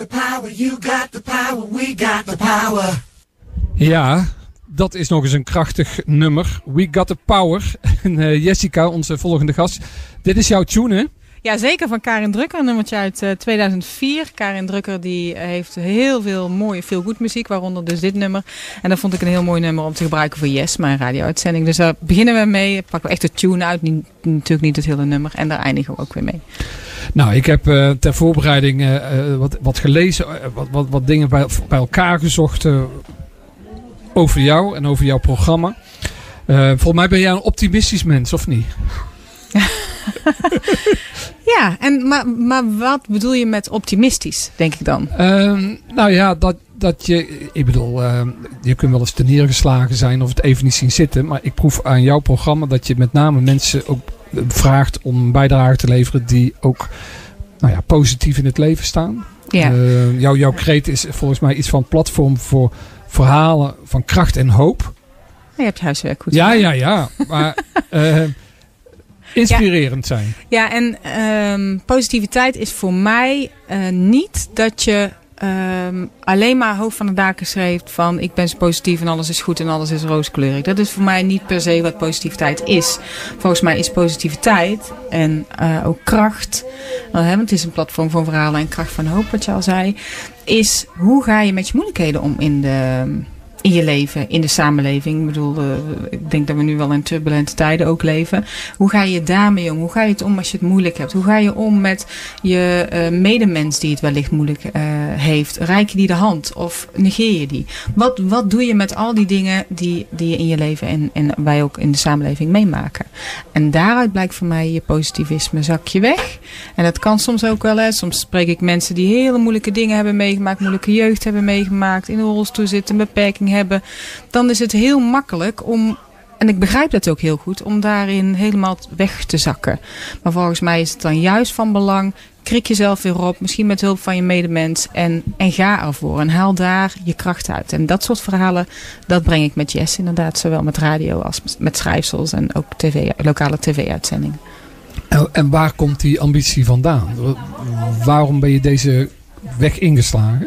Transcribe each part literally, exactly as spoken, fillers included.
the power, you got the power, we got the power. Ja, dat is nog eens een krachtig nummer. We got the power. En uh, Jessica, onze volgende gast. Dit is jouw tune, hè? Ja, zeker, van Karin Drucker. Een nummertje uit uh, tweeduizend vier. Karin Drucker die heeft heel veel mooie feel-good muziek, waaronder dus dit nummer. En dat vond ik een heel mooi nummer om te gebruiken voor Yes, mijn radio-uitzending. Dus daar beginnen we mee. Pakken we echt de tune uit, niet, natuurlijk niet het hele nummer. En daar eindigen we ook weer mee. Nou, ik heb uh, ter voorbereiding uh, uh, wat, wat gelezen, uh, wat, wat, wat dingen bij, bij elkaar gezocht uh, over jou en over jouw programma. Uh, volgens mij ben jij een optimistisch mens, of niet? Ja, en, maar, maar wat bedoel je met optimistisch, denk ik dan? Uh, nou ja, dat, dat je... Ik bedoel, uh, je kunt wel eens te neergeslagen zijn of het even niet zien zitten. Maar ik proef aan jouw programma dat je met name mensen ook vraagt om een bijdrage te leveren die ook nou ja, positief in het leven staan. Ja. Uh, jouw, jouw kreet is volgens mij iets van platform voor verhalen van kracht en hoop. Je hebt je huiswerk goed Ja, gedaan. ja, ja. Maar... Uh, inspirerend ja. zijn. Ja, en um, positiviteit is voor mij uh, niet dat je um, alleen maar hoofd van de daken schreef van ik ben zo positief en alles is goed en alles is rooskleurig. Dat is voor mij niet per se wat positiviteit is. Volgens mij is positiviteit en uh, ook kracht, uh, hè, want het is een platform voor verhalen en kracht van hoop wat je al zei, is hoe ga je met je moeilijkheden om in de... in je leven, in de samenleving. Ik bedoel, uh, ik denk dat we nu wel in turbulente tijden ook leven. Hoe ga je daarmee om? Hoe ga je het om als je het moeilijk hebt? Hoe ga je om met je uh, medemens die het wellicht moeilijk uh, heeft? Reik je die de hand of negeer je die? Wat, wat doe je met al die dingen die, die je in je leven en, en wij ook in de samenleving meemaken? En daaruit blijkt voor mij je positivisme zakje weg. En dat kan soms ook wel. Hè. Soms spreek ik mensen die hele moeilijke dingen hebben meegemaakt, moeilijke jeugd hebben meegemaakt, in een rolstoel zitten, een beperking hebben, dan is het heel makkelijk om, en ik begrijp dat ook heel goed, om daarin helemaal weg te zakken. Maar volgens mij is het dan juist van belang, krik jezelf weer op, misschien met hulp van je medemens en, en ga ervoor en haal daar je kracht uit. En dat soort verhalen, dat breng ik met Yes inderdaad, zowel met radio als met schrijfsels en ook tv, lokale tv-uitzendingen. En, en waar komt die ambitie vandaan? Waarom ben je deze weg ingeslagen?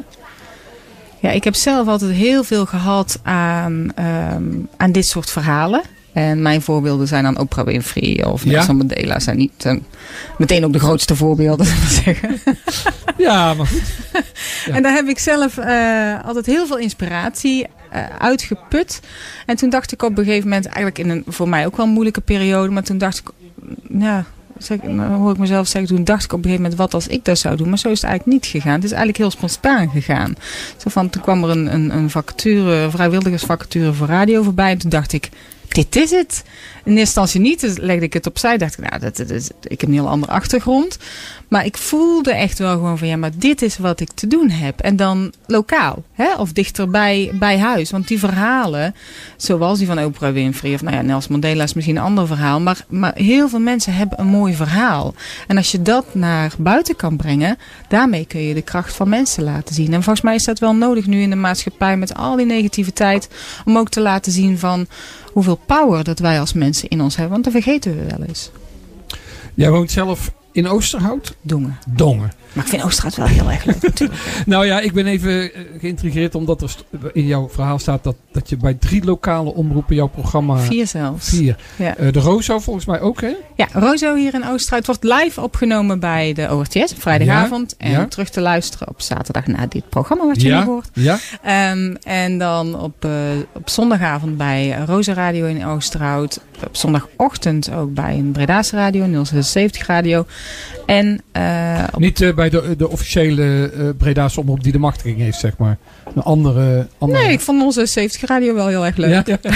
Ja, ik heb zelf altijd heel veel gehad aan, um, aan dit soort verhalen. En mijn voorbeelden zijn dan Oprah Winfrey of Nelson ja? Mandela zijn niet uh, meteen ook de grootste voorbeelden, zullen we zeggen. Ja, maar goed. Ja. En daar heb ik zelf uh, altijd heel veel inspiratie uh, uitgeput. En toen dacht ik op een gegeven moment, eigenlijk in een voor mij ook wel een moeilijke periode, maar toen dacht ik, ja... Zeg, dan hoor ik mezelf zeggen, toen dacht ik op een gegeven moment wat als ik dat zou doen. Maar zo is het eigenlijk niet gegaan. Het is eigenlijk heel spontaan gegaan. Zo van, toen kwam er een, een, een vacature, een vrijwilligersvacature voor radio voorbij. En toen dacht ik, dit is het. In eerste instantie niet. Dus legde ik het opzij. Dacht ik, nou, dat, dat is, ik heb een heel andere achtergrond. Maar ik voelde echt wel gewoon van, ja, maar dit is wat ik te doen heb. En dan lokaal, hè? Of dichter bij, bij huis. Want die verhalen, zoals die van Oprah Winfrey, of nou ja, Nelson Mandela is misschien een ander verhaal. Maar, maar heel veel mensen hebben een mooi verhaal. En als je dat naar buiten kan brengen, daarmee kun je de kracht van mensen laten zien. En volgens mij is dat wel nodig nu in de maatschappij met al die negativiteit. Om ook te laten zien van hoeveel power dat wij als mensen in ons hebben. Want dat vergeten we wel eens. Jij woont zelf in Oosterhout? Dongen. Dongen. Maar ik vind Oosterhout wel heel erg leuk natuurlijk. Nou ja, ik ben even geïntrigeerd omdat er in jouw verhaal staat dat, dat je bij drie lokale omroepen jouw programma... Vier zelfs. Vier. Ja. Uh, de Rozo volgens mij ook, hè? Ja, Rozo hier in Oosterhout wordt live opgenomen bij de O R T S op vrijdagavond. Ja, en ja. terug te luisteren op zaterdag na dit programma wat je ja, nu hoort. Ja. Um, en dan op, uh, op zondagavond bij Rozo Radio in Oosterhout. Op zondagochtend ook bij een Breda's Radio, nul zesenzeventig Radio. En, uh, op... Niet uh, bij de, de officiële uh, Breda's omroep die de machtiging heeft, zeg maar. Een andere, andere... Nee, ik vond onze zeventig Radio wel heel erg leuk. Ja? Ja.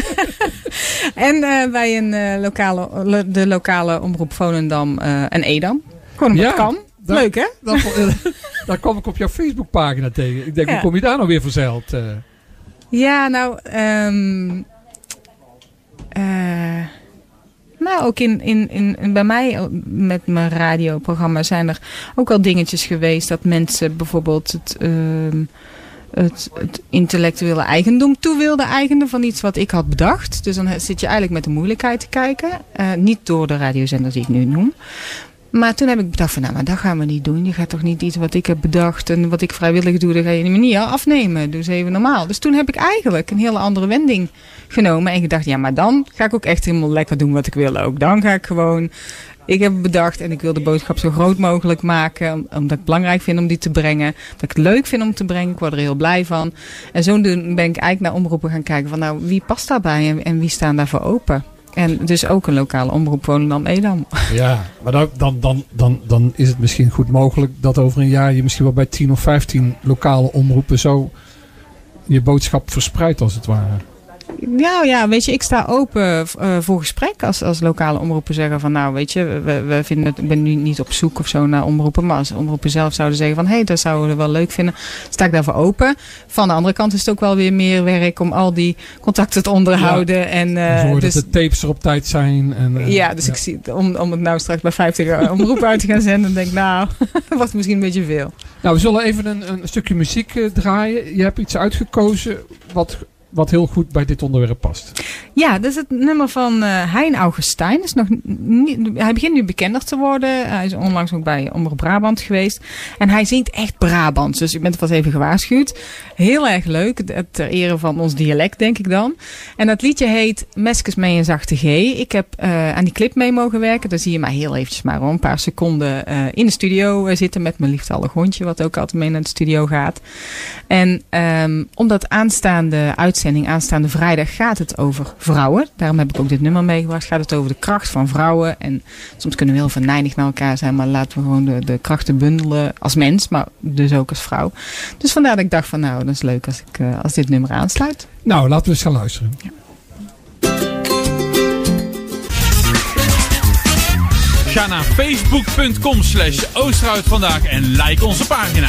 En uh, bij een, uh, lokale, de lokale omroep Volendam uh, en Edam. Gewoon omdat ja, het kan. Daar, leuk, hè? Daar, daar kwam ik op jouw Facebookpagina tegen. Ik denk, ja. Hoe kom je daar nou weer verzeild? Uh? Ja, nou... Um, uh, Nou, ook in, in, in, bij mij met mijn radioprogramma zijn er ook al dingetjes geweest dat mensen bijvoorbeeld het, uh, het, het intellectuele eigendom toe wilden eigenen van iets wat ik had bedacht. Dus dan zit je eigenlijk met de moeilijkheid te kijken. Uh, niet door de radiozender die ik nu noem. Maar toen heb ik bedacht van, nou, maar dat gaan we niet doen. Je gaat toch niet iets wat ik heb bedacht en wat ik vrijwillig doe, dat ga je niet meer afnemen. Dus even normaal. Dus toen heb ik eigenlijk een hele andere wending genomen. En gedacht, ja, maar dan ga ik ook echt helemaal lekker doen wat ik wil ook. Dan ga ik gewoon... Ik heb bedacht en ik wil de boodschap zo groot mogelijk maken. Omdat ik het belangrijk vind om die te brengen. Dat ik het leuk vind om te brengen. Ik word er heel blij van. En zo ben ik eigenlijk naar omroepen gaan kijken van, nou, wie past daarbij en, en wie staan daarvoor open. En dus ook een lokale omroep Volendam-Edam. Ja, maar dan, dan, dan, dan, dan is het misschien goed mogelijk dat over een jaar je misschien wel bij tien of vijftien lokale omroepen zo je boodschap verspreidt als het ware. Ja, ja, weet je, ik sta open uh, voor gesprek als, als lokale omroepen zeggen van, nou, weet je, we, we vinden het, ik ben nu niet op zoek of zo naar omroepen, maar als omroepen zelf zouden zeggen van, hé, hey, dat zouden we wel leuk vinden, sta ik daarvoor open. Van de andere kant is het ook wel weer meer werk om al die contacten te onderhouden. Ja, en uh, zorgen dus, dat de tapes er op tijd zijn. En, uh, ja, dus ja. ik zie, om, om het nou straks bij vijftig omroepen uit te gaan zenden, dan denk ik, nou, dat wordt misschien een beetje veel. Nou, we zullen even een, een stukje muziek uh, draaien. Je hebt iets uitgekozen wat... wat heel goed bij dit onderwerp past. Ja, dat is het nummer van uh, Hein Augustijn. Is nog niet, hij begint nu bekender te worden. Hij is onlangs ook bij Omroep Brabant geweest. En hij zingt echt Brabants. Dus je bent vast even gewaarschuwd. Heel erg leuk. Ter ere van ons dialect, denk ik dan. En dat liedje heet Meskes mee een zachte G. Ik heb uh, aan die clip mee mogen werken. Daar zie je maar heel eventjes maar een paar seconden uh, in de studio uh, zitten met mijn lieftallig hondje. Wat ook altijd mee naar de studio gaat. En um, omdat aanstaande uitzending, aanstaande vrijdag, gaat het over vrouwen. Daarom heb ik ook dit nummer meegebracht. Gaat het over de kracht van vrouwen. En soms kunnen we heel venijnig naar elkaar zijn. Maar laten we gewoon de, de krachten bundelen als mens. Maar dus ook als vrouw. Dus vandaar dat ik dacht van, nou, dat is leuk als, ik, uh, als dit nummer aansluit. Nou, laten we eens gaan luisteren. Ja. Ga naar facebook.com slash Oosterhout vandaag en like onze pagina.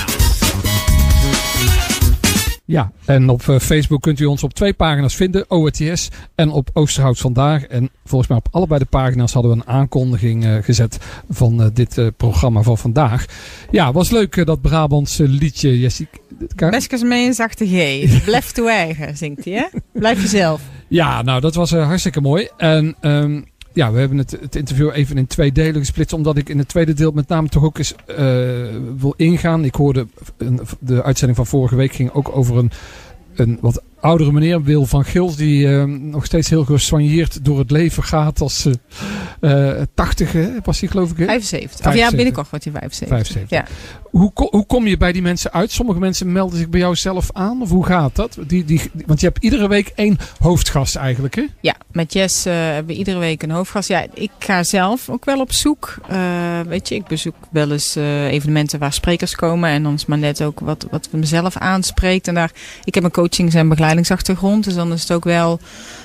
Ja, en op uh, Facebook kunt u ons op twee pagina's vinden. O R T S en op Oosterhout Vandaag. En volgens mij op allebei de pagina's hadden we een aankondiging uh, gezet van uh, dit uh, programma van vandaag. Ja, was leuk uh, dat Brabantse liedje, Jessica. Meskes mee een zachte G. Blijf toe eigen, zingt hij, hè? Blijf jezelf. Ja, nou, dat was uh, hartstikke mooi. En... Um, Ja, we hebben het, het interview even in twee delen gesplitst. Omdat ik in het tweede deel met name toch ook eens uh, wil ingaan. Ik hoorde een, de uitzending van vorige week ging ook over een, een wat oudere meneer, Wil van Gils. Die uh, nog steeds heel gesoigneerd door het leven gaat als uh, uh, tachtig, hè, was hij geloof ik? Hè? vijfenzeventig. Of ja, binnenkort wordt hij vijfenzeventig. vijfenzeventig. Ja. Hoe, hoe kom je bij die mensen uit? Sommige mensen melden zich bij jou zelf aan. Of hoe gaat dat? Die, die, want je hebt iedere week één hoofdgast eigenlijk, hè? Ja, met Jess uh, hebben we iedere week een hoofdgast. Ja, ik ga zelf ook wel op zoek. Uh, weet je, ik bezoek wel eens uh, evenementen waar sprekers komen. En dan is maar net ook wat, wat mezelf aanspreekt. En daar, ik heb een coachings- en begeleidingsachtergrond. Dus dan is het ook wel...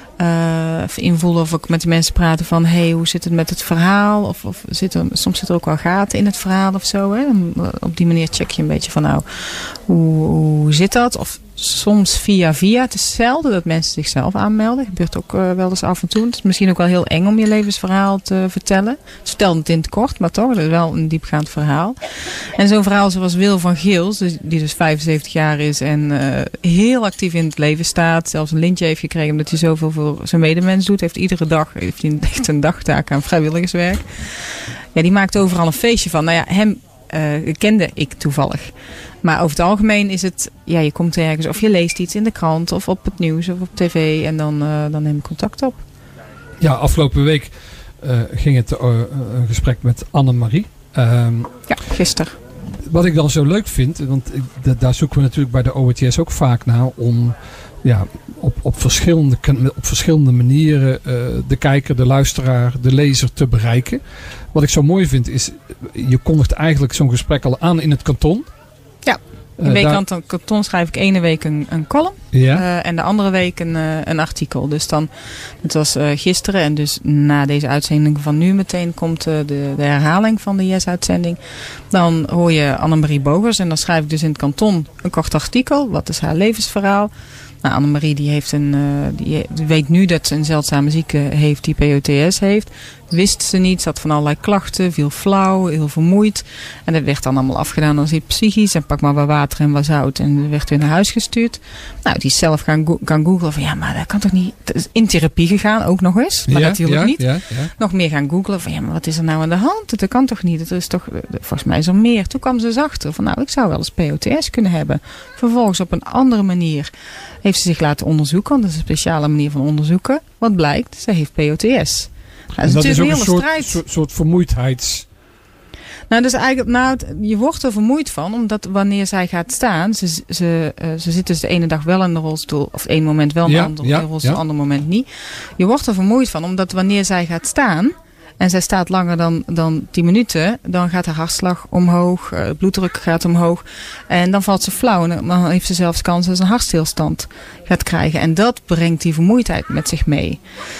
Uh, invoelen of ik met de mensen praten van, hey, hoe zit het met het verhaal? Of, of zit er, soms zit er ook wel gaten in het verhaal of zo. Hè? Op die manier check je een beetje van, nou, hoe, hoe zit dat? Of soms via via. Het is zelden dat mensen zichzelf aanmelden. Dat gebeurt ook uh, wel eens af en toe. Het is misschien ook wel heel eng om je levensverhaal te vertellen. Ze vertellen het in het kort, maar toch, dat is wel een diepgaand verhaal. En zo'n verhaal zoals Wil van Gils, die dus vijfenzeventig jaar is en uh, heel actief in het leven staat. Zelfs een lintje heeft gekregen omdat hij zoveel voor zijn medemens doet. Heeft iedere dag heeft hij echt een dagtaak aan vrijwilligerswerk. Ja, die maakt overal een feestje van. Nou ja, hem uh, kende ik toevallig. Maar over het algemeen is het, ja, je komt ergens of je leest iets in de krant of op het nieuws of op tv en dan, uh, dan neem ik contact op. Ja, afgelopen week uh, ging het uh, een gesprek met Annemarie. Um, ja, gisteren. Wat ik dan zo leuk vind, want ik, d- daar zoeken we natuurlijk bij de O R T S ook vaak naar om ja, op, op, verschillende, op verschillende manieren uh, de kijker, de luisteraar, de lezer te bereiken. Wat ik zo mooi vind is, je kondigt eigenlijk zo'n gesprek al aan in het kanton. Ja, in week aan het kanton schrijf ik ene week een, een column ja. uh, en de andere week een, uh, een artikel. Dus dan, het was uh, gisteren en dus na deze uitzending van nu meteen komt uh, de, de herhaling van de Yes-uitzending. Dan hoor je Annemarie Bogers en dan schrijf ik dus in het kanton een kort artikel. Wat is haar levensverhaal? Nou, Annemarie die heeft een, uh, die, die weet nu dat ze een zeldzame ziekte heeft die P O T S heeft. Wist ze niet, ze had van allerlei klachten, viel flauw, heel vermoeid. En dat werd dan allemaal afgedaan als iets psychisch. En pak maar wat water en wat zout en werd weer naar huis gestuurd. Nou, die is zelf gaan, go- gaan googlen van ja, maar dat kan toch niet. Dat is in therapie gegaan, ook nog eens. Maar ja, natuurlijk ja, niet. Ja, ja. Nog meer gaan googlen van ja, maar wat is er nou aan de hand? Dat kan toch niet? Dat is toch, volgens mij is er meer. Toen kwam ze dus achter van nou, ik zou wel eens P O T S kunnen hebben. Vervolgens op een andere manier heeft ze zich laten onderzoeken. Want dat is een speciale manier van onderzoeken. Wat blijkt? Ze heeft P O T S. Nou, dat is, dat is ook een, een soort, strijd. soort, soort vermoeidheids... Nou, dus eigenlijk, nou, je wordt er vermoeid van, omdat wanneer zij gaat staan, ze, ze, uh, ze zit dus de ene dag wel in de rolstoel, of één moment wel in de Ja, andere ja, rolstoel, ja. ander moment niet. Je wordt er vermoeid van, omdat wanneer zij gaat staan, en zij staat langer dan, dan tien minuten, dan gaat haar hartslag omhoog, uh, bloeddruk gaat omhoog. En dan valt ze flauw en dan heeft ze zelfs kans dat ze een hartstilstand gaat krijgen. En dat brengt die vermoeidheid met zich mee.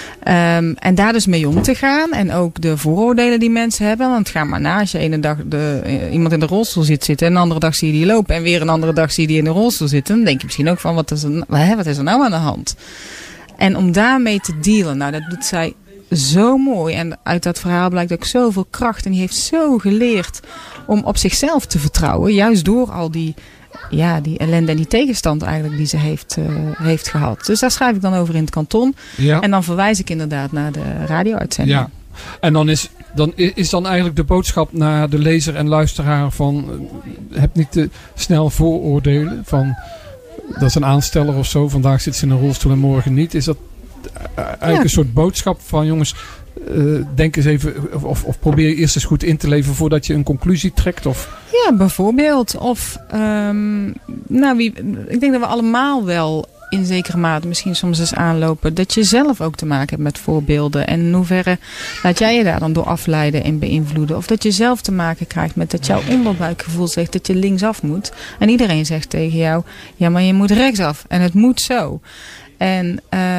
Um, en daar dus mee om te gaan. En ook de vooroordelen die mensen hebben. Want ga maar na, als je ene dag de, uh, iemand in de rolstoel ziet zitten en een andere dag zie je die lopen. En weer een andere dag zie je die in de rolstoel zitten. Dan denk je misschien ook van, wat is er, hè, wat is er nou aan de hand? En om daarmee te dealen, nou dat doet zij zo mooi. En uit dat verhaal blijkt ook zoveel kracht. En die heeft zo geleerd om op zichzelf te vertrouwen. Juist door al die, ja, die ellende en die tegenstand eigenlijk die ze heeft, uh, heeft gehad. Dus daar schrijf ik dan over in het kanton. Ja. En dan verwijs ik inderdaad naar de radio-uitzending. Ja. En dan is, dan is dan eigenlijk de boodschap naar de lezer en luisteraar van... Uh, heb niet te snel vooroordelen van... Dat is een aansteller of zo. Vandaag zit ze in een rolstoel en morgen niet. Is dat eigenlijk ja. een soort boodschap van jongens... Uh, denk eens even... Of, of probeer eerst eens goed in te leven voordat je een conclusie trekt? Of... Ja, bijvoorbeeld. Of... Um, nou, wie, ik denk dat we allemaal wel... in zekere mate misschien soms eens aanlopen... dat je zelf ook te maken hebt met voorbeelden. En in hoeverre laat jij je daar dan door afleiden en beïnvloeden. Of dat je zelf te maken krijgt met dat jouw onderbuikgevoel zegt... dat je linksaf moet. En iedereen zegt tegen jou... ja, maar je moet rechtsaf. En het moet zo. En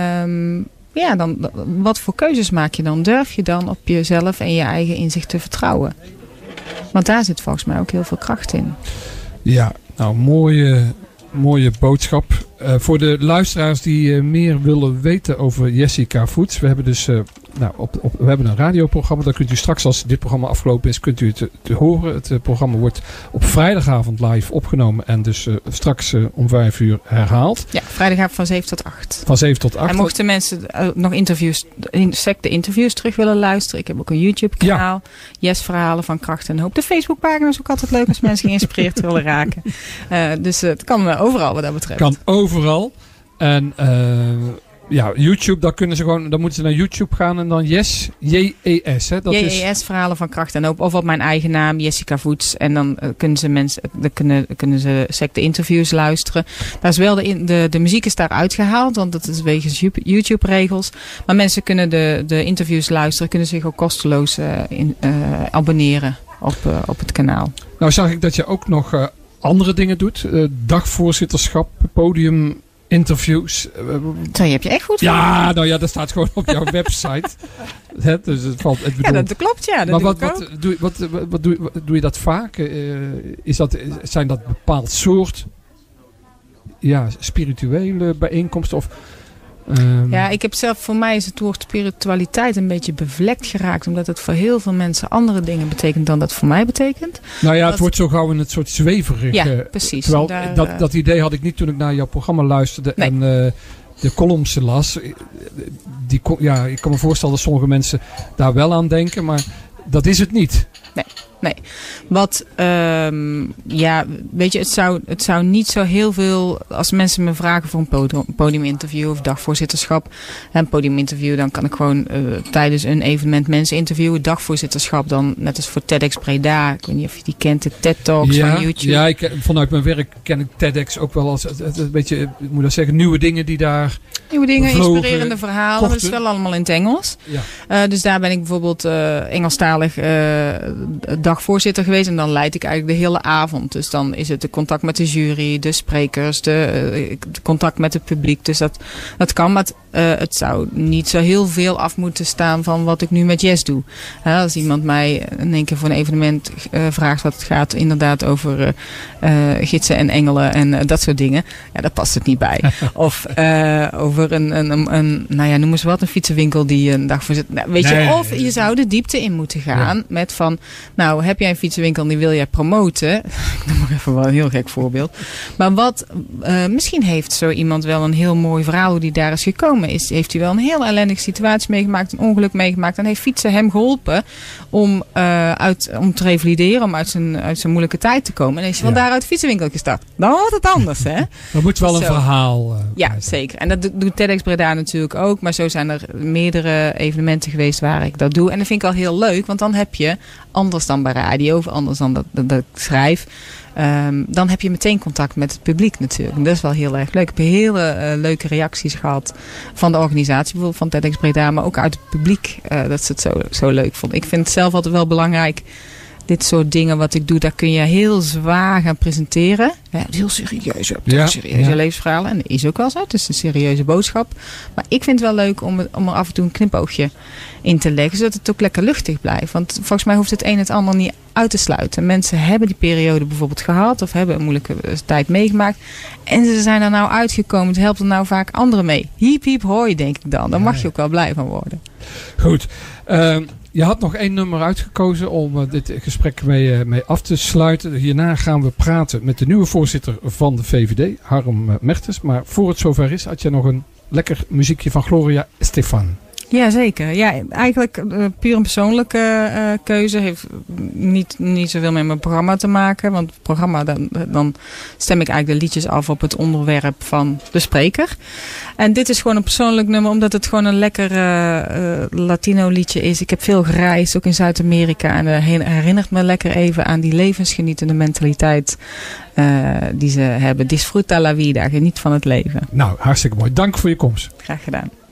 um, ja, dan, wat voor keuzes maak je dan? Durf je dan op jezelf en je eigen inzicht te vertrouwen? Want daar zit volgens mij ook heel veel kracht in. Ja, nou, mooie... Mooie boodschap. Uh, voor de luisteraars die uh, meer willen weten over Jessica Voets. We hebben dus uh, nou, op, op, we hebben een radioprogramma. Daar kunt u straks, als dit programma afgelopen is, kunt u het te horen. Het uh, programma wordt op vrijdagavond live opgenomen. En dus uh, straks uh, om vijf uur herhaald. Ja, vrijdagavond van zeven tot acht. Van zeven tot acht. En mochten mensen uh, nog interviews, in, de interviews terug willen luisteren. Ik heb ook een YouTube kanaal. Ja. Yes, verhalen van kracht en hoop. De Facebookpagina is ook altijd leuk als mensen geïnspireerd willen raken. Uh, dus uh, het kan uh, overal wat dat betreft. Kan overal. En uh, ja, YouTube, daar kunnen ze gewoon, dan moeten ze naar YouTube gaan en dan Yes, J E S. Hè, dat J E S, is... verhalen van kracht en hoop. Of op mijn eigen naam, Jessica Voets. En dan uh, kunnen ze mensen, dan kunnen, kunnen ze sec de interviews luisteren. Daar is wel de, in, de, de muziek is daar uitgehaald, want dat is wegens YouTube regels. Maar mensen kunnen de, de interviews luisteren, kunnen zich ook kosteloos uh, in, uh, abonneren op, uh, op het kanaal. Nou zag ik dat je ook nog uh, andere dingen doet. Uh, dagvoorzitterschap, podium... interviews. Zo, je hebt je echt goed Ja, nou ja, dat staat gewoon op jouw website. He, dus het valt, het bedoel... Ja, dat klopt, ja. Dat maar doe wat, ik ook. wat, doe, wat, wat, wat, doe, wat doe je dat vaak? Uh, is dat, zijn dat bepaald soort ja, spirituele bijeenkomsten? Of, um... Ja, ik heb zelf, voor mij is het woord spiritualiteit een beetje bevlekt geraakt. Omdat het voor heel veel mensen andere dingen betekent dan dat voor mij betekent. Nou ja, het dat... wordt zo gauw in het soort zweverig. Ja, precies. Terwijl Daar, dat, uh... dat idee had ik niet toen ik naar jouw programma luisterde. Nee. En uh, de columns las. Die, ja, ik kan me voorstellen dat sommige mensen daar wel aan denken. Maar dat is het niet. Nee. Nee, wat, um, ja, weet je, het zou, het zou niet zo heel veel, als mensen me vragen voor een podium, podiuminterview of dagvoorzitterschap, een podiuminterview, dan kan ik gewoon uh, tijdens een evenement mensen interviewen. Dagvoorzitterschap dan, net als voor TEDx Breda, ik weet niet of je die kent, de TED Talks ja, van YouTube. Ja, ik, vanuit mijn werk ken ik TEDx ook wel als, het, het, een beetje, ik moet dat zeggen, nieuwe dingen die daar... Nieuwe dingen, vlogen, inspirerende verhalen, korte. dat is wel allemaal in het Engels. Ja. Uh, dus daar ben ik bijvoorbeeld uh, Engelstalig uh, dag dagvoorzitter geweest. En dan leid ik eigenlijk de hele avond. Dus dan is het de contact met de jury, de sprekers, de, uh, de contact met het publiek. Dus dat, dat kan. Maar het, uh, het zou niet zo heel veel af moeten staan van wat ik nu met Yes doe. Uh, als iemand mij in één keer voor een evenement uh, vraagt wat het gaat inderdaad over uh, uh, gidsen en engelen en uh, dat soort dingen. Ja, daar past het niet bij. Of uh, over een, een, een, een, nou ja, noem eens wat, een fietsenwinkel die een dag voor zit. Nou, weet nee, je, of je zou de diepte in moeten gaan ja. met van, nou, heb jij een fietsenwinkel en die wil jij promoten? Ik noem maar even wel een heel gek voorbeeld. Maar wat, uh, misschien heeft zo iemand wel een heel mooi verhaal hoe die daar is gekomen. Is, heeft hij wel een heel ellendige situatie meegemaakt, een ongeluk meegemaakt. En heeft fietsen hem geholpen om, uh, uit, om te revalideren, om uit zijn, uit zijn moeilijke tijd te komen. En is hij ja. van daaruit de fietsenwinkel gestart. Dan wordt het anders, hè? Er moet wel een zo. verhaal. Uh, ja, blijven. Zeker. En dat doet TEDx Breda natuurlijk ook. Maar zo zijn er meerdere evenementen geweest waar ik dat doe. En dat vind ik al heel leuk, want dan heb je, anders dan bij radio, of anders dan dat, dat, dat ik schrijf, Um, dan heb je meteen contact met het publiek natuurlijk. En dat is wel heel erg leuk. Ik heb hele uh, leuke reacties gehad van de organisatie, bijvoorbeeld van TEDx Breda, maar ook uit het publiek, uh, dat ze het zo, zo leuk vonden. Ik vind het zelf altijd wel belangrijk. Dit soort dingen wat ik doe, daar kun je heel zwaar gaan presenteren. Ja, heel serieus. Ja, serieuze ja. levensverhalen. En dat is ook wel zo. Het is een serieuze boodschap. Maar ik vind het wel leuk om, om er af en toe een knipoogje in te leggen. Zodat het ook lekker luchtig blijft. Want volgens mij hoeft het een het ander niet uit te sluiten. Mensen hebben die periode bijvoorbeeld gehad. Of hebben een moeilijke tijd meegemaakt. En ze zijn er nou uitgekomen. Het helpt er nou vaak anderen mee. Hiep hiep hoi, denk ik dan. Daar mag je ook wel blij van worden. Goed. Uh, Je had nog één nummer uitgekozen om uh, dit gesprek mee, uh, mee af te sluiten. Hierna gaan we praten met de nieuwe voorzitter van de V V D, Harm uh, Mertens. Maar voor het zover is, had jij nog een lekker muziekje van Gloria Estefan. Ja, zeker. Ja, eigenlijk uh, puur een persoonlijke uh, keuze. Heeft niet, niet zoveel met mijn programma te maken. Want het programma, dan, dan stem ik eigenlijk de liedjes af op het onderwerp van de spreker. En dit is gewoon een persoonlijk nummer, omdat het gewoon een lekker uh, uh, Latino liedje is. Ik heb veel gereisd, ook in Zuid-Amerika. En dat herinnert me lekker even aan die levensgenietende mentaliteit uh, die ze hebben. Disfruta la vida, geniet van het leven. Nou, hartstikke mooi. Dank voor je komst. Graag gedaan.